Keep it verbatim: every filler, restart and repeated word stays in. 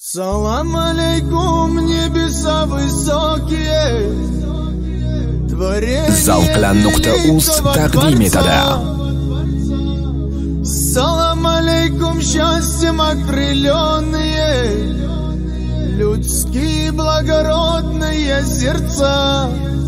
Салам алейкум, небеса высокие, Zavqlan nuqta uz taqdim etadi. Салам алейкум, счастьем окрыленные, людские благородные сердца.